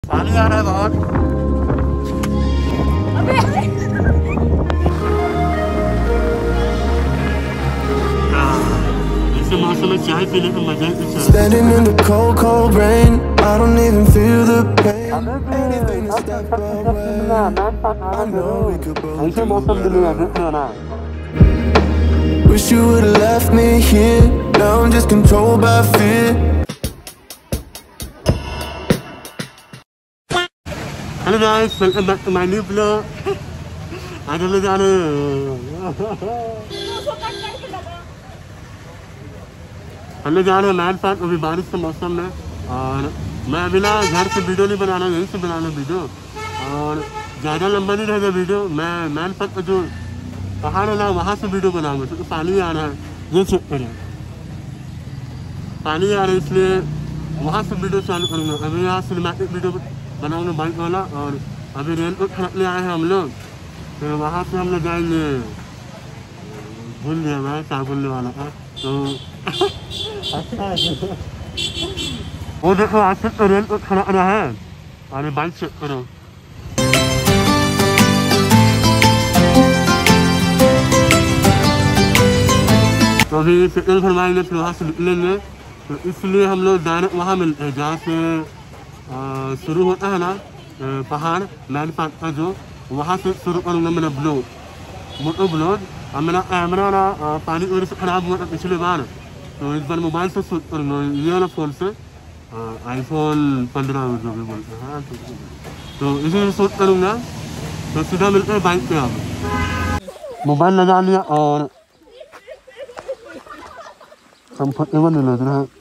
पानी आ रहा है बहुत। ऐसे मौसम में चाय पीने का मजा ही कुछ है। Standing in the cold, cold rain, I don't even feel the pain. Anything to step away. I know we could both do better. Wish you would've left me here. Now I'm just controlled by fear. Hello guys, welcome back to my new vlog. आज हम लोग जा रहे हैं man park. अभी बारिश का मौसम है और मैं अभी ना घर से वीडियो नहीं बना रहा हूँ, यहीं से बना रहा हूँ वीडियो। और ज़्यादा लंबा नहीं रहेगा वीडियो। मैं मैन पार्क का जो पहाड़ है ना वहाँ से वीडियो बनाऊँगा, क्योंकि पानी आ रहा है। ये चेक करें, पानी आ रहा है, इसलिए वहाँ से वीडियो चालू करूँगा। अभी यहाँ सिनेमैटिक वीडियो बनाऊँगा बाइक वाला। और अभी रेल को खरीदने आए हैं हम लोग, तो वहाँ से हम लोग जाएंगे। भूल गया मैं क्या बोलने वाला था। तो वो देखो आज से तो रेल को खड़ा रहा है। अरे बाइक चेक करो। तो अभी पेट्रोल भरवाएंगे, फिर वहाँ से निकलेंगे। तो इसलिए हम लोग डायरेक्ट वहाँ मिलते हैं जहाँ से शुरू होता है ना पहाड़ मैन पार्क का, जो वहाँ से शुरू करूँगा मेरा ब्लॉग, मोटो ब्लॉग। और मेरा कैमरा ना पानी की वजह से ख़राब हुआ था पिछले बार, तो इस बार मोबाइल से शूट करूँगा, ये वाला फ़ोन से, iPhone 15 जो भी बोलते हैं। तो इसी से शूट करूँगा। तो सीधा मिलते हैं बाइक पे। आप मोबाइल लगा लिया और कंफर्टेबल नहीं लग रहा है।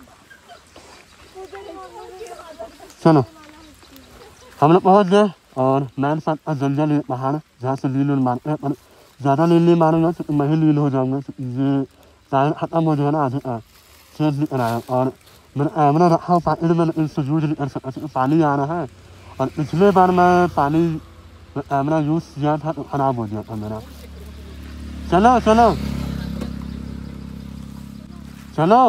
चलो हम लोग पहुँच गए और मैन पार्क का जंगल पहाड़, जहाँ से लील मारते हैं। पर ज़्यादा लील नहीं मारूंगा, तो मैं ही लील हो जाऊँगा। ये टायर ख़त्म हो जाए ना, आधे चेंज नहीं कराया। और मेरा कैमरा रखा पानी में, मैंने इनसे यूज नहीं कर सकता क्योंकि पानी आ रहा है। और पिछले बार मैं पानी में कैमरा यूज़ किया था तो ख़राब हो गया था मेरा। चलो चलो चलो,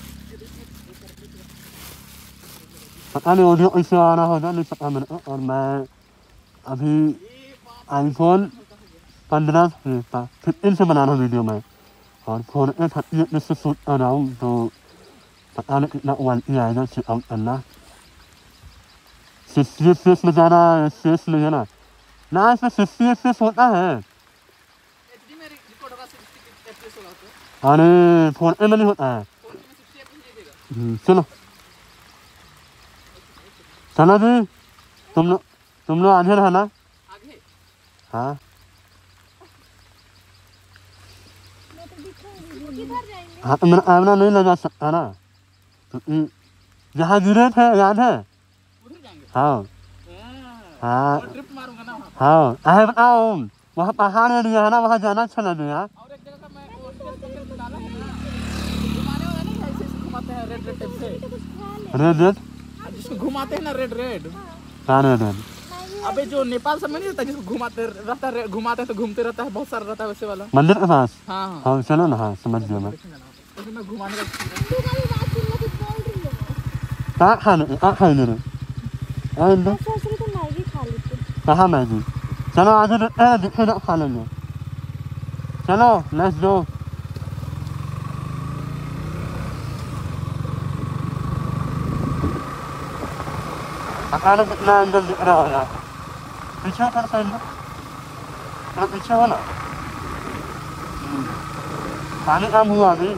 पता नहीं ऑडियो कैसे आ रहा होगा, नहीं पता मेरे को। और मैं अभी iPhone 15 15 से बना रहा हूँ वीडियो में, और फ़ोन पे 38 से शूट कर रहा हूँ। तो पता नहीं कितना क्वालिटी आएगा चेकआउट करना। 60 FPS में ज़्यादा स्पेस नहीं है ना, ना इसमें 60 FPS होता है। अरे फ़ोन पे में नहीं होता है। चलो चलो जी, तुम लोग आगे रहना। हाँ हाँ, तो मेरा कैमरा नहीं लगा सकता ना, क्योंकि जहाँ गिरे थे याद है। हाँ हाँ हाँ, अरे बताओ वहाँ पहाड़ एरिया है ना, वहाँ जाना अच्छा लगेगा। रेड रेड जिसको घुमाते हैं ना, रेड रेड। हाँ रेड रेड। अबे जो नेपाल सब में नहीं रहता जिसको घुमाते रहता है, घुमाते हैं तो घूमते रहता है, बहुत सारा रहता है वैसे वाला मंदिर के पास। हाँ हाँ चलो ना। हाँ समझ गया मैं। उसमें घुमाने का कहाँ खाने कहाँ मैगी। चलो आगे दिखे ना, खा लेंगे। चलो लेट्स गो। अकाल कितना अंदर दिख रहा है यार। पीछे कर साइड में, पीछे हो ना। पानी कम हुआ अभी।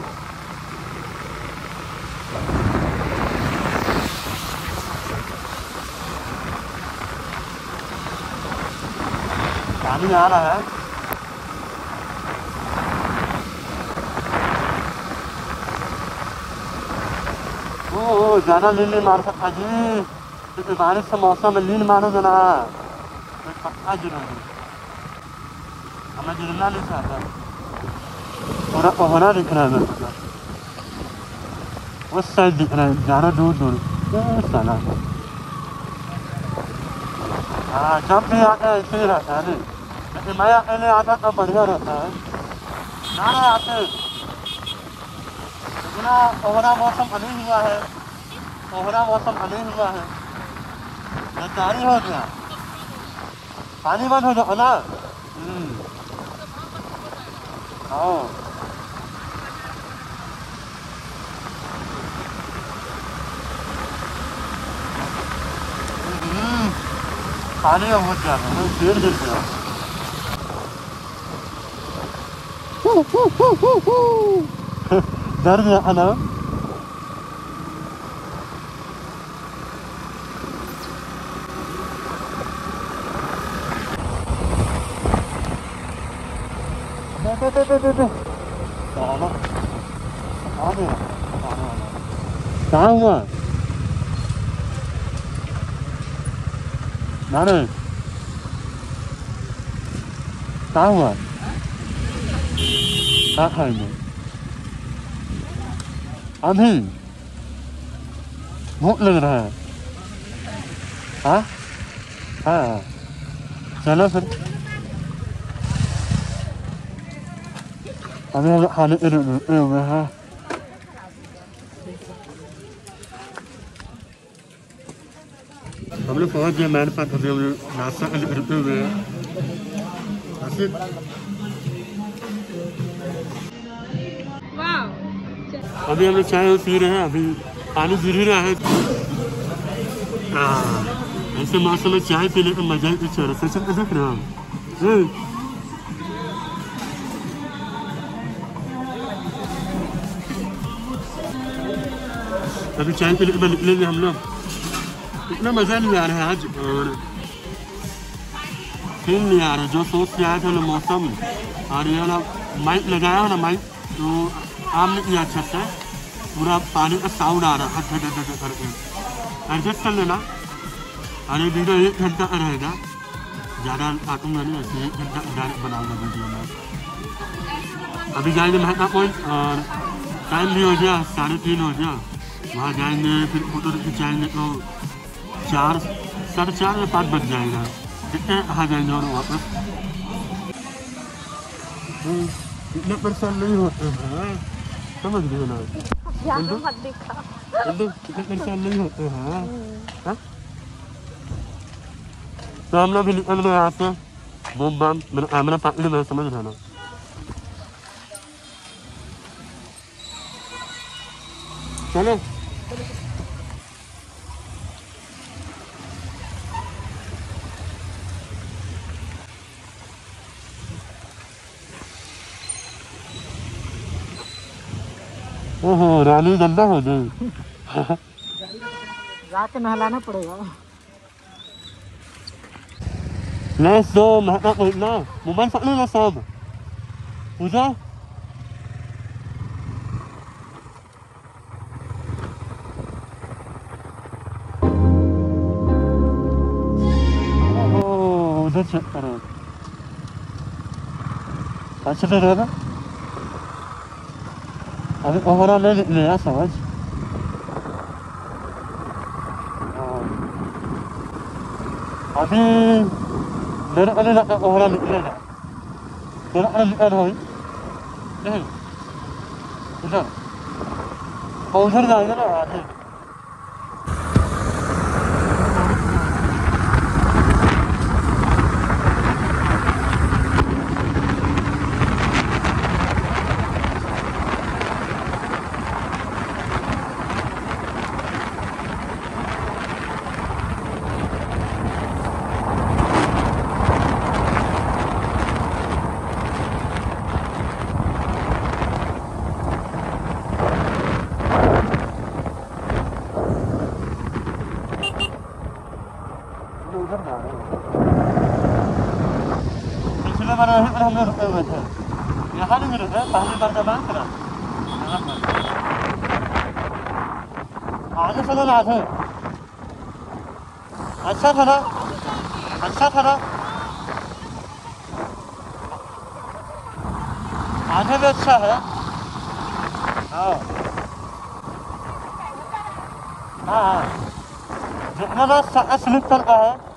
पानी आ रहा है। ओ ज़्यादा लील नहीं मार सकता जी, क्योंकि बारिश का मौसम में लील मारोगे ना तो पक्का गिरोगे। हमें गिरना नहीं चाहता। पूरा कोहरा दिख रहा है मेरे को, उस साइड दिख रहा है, ज़्यादा दूर दूर साला। हाँ जब भी आता है ऐसे ही रहता है। लेकिन मैं अकेले आता तो बढ़िया रहता है। ना आते इतना कोहरा मौसम बने हुआ है, कोहरा मौसम बने हुआ है। पानी हो गया, पानी बंद हो जाओ ना। हाँ पानी में बहुत ज़्यादा पेड़ गिर गया। डर गया ना। कहाँ हुआ? नारे कहाँ हुआ? क्या खाएंगे? अभी भूख लग रहा है। हाँ हाँ चलो फिर अभी हम खाने के लिए रुके हुए हैं। हम लोग पहुँच गए मेरे पास। अभी हम लोग नाश्ता के लिए रुके हुए हैं। अभी हम लोग चाय पी रहे हैं। अभी पानी गिर ही रहा है। ऐसे मौसम में चाय पीने का मजा ही कुछ और है। सोच के देख रहे हो। अभी चाय पीने के बाद निकलेंगे हम लोग। इतना मजा नहीं आ रहा है आज और फील नहीं आ रहा जो सोच के आया था ना मौसम। और ये ना माइक लगाया हो ना माइक तो काम नहीं किया अच्छा से। पूरा पानी का साउंड आ रहा है करके एडजस्ट कर लेना। और ये वीडियो 1 घंटा का रहेगा, ज़्यादा काटूंगा नहीं। ऐसे 1 घंटा डायरेक्ट बनाऊंगा वीडियो में। अभी जाएंगे महंगा पॉइंट और टाइम भी हो गया 3:30 हो गया। वहाँ जाएंगे फिर फोटो खिंचाएंगे तो 4 साढ़े 4 या 5 बज जाएगा। देखते हैं कहाँ जाएंगे और वापस। इतने परेशान नहीं होते हैं, समझ रहे हो ना? कितने परेशान नहीं होते हैं। तो हम लोग भी निकल रहे यहाँ से। बूम बम मेरा कैमरा पकड़ में समझ रहे ना। चलो ओहो रानी गंदा हो गई। जाके नहलाना पड़ेगा। नहीं तो महंगा कोई ना मोबाइल पकड़ लो सब पूजा। उधर चेक करो अच्छा तो रहेगा। अभी ओहरा ले लिया समझ। अभी मेरे को नहीं लगता ओहरा निकलेगा। मेरे को निकल हो नहीं उधर उधर जाएगा ना आगे। पिछले बार यहीं पर हम लोग रुके हुए थे। यहाँ नहीं रुके, पहली बार का बात करा यहाँ पर। आगे चलो ना आगे। अच्छा था ना, अच्छा था ना। आगे भी अच्छा है। हाँ हाँ जितना ना स्लिप करता है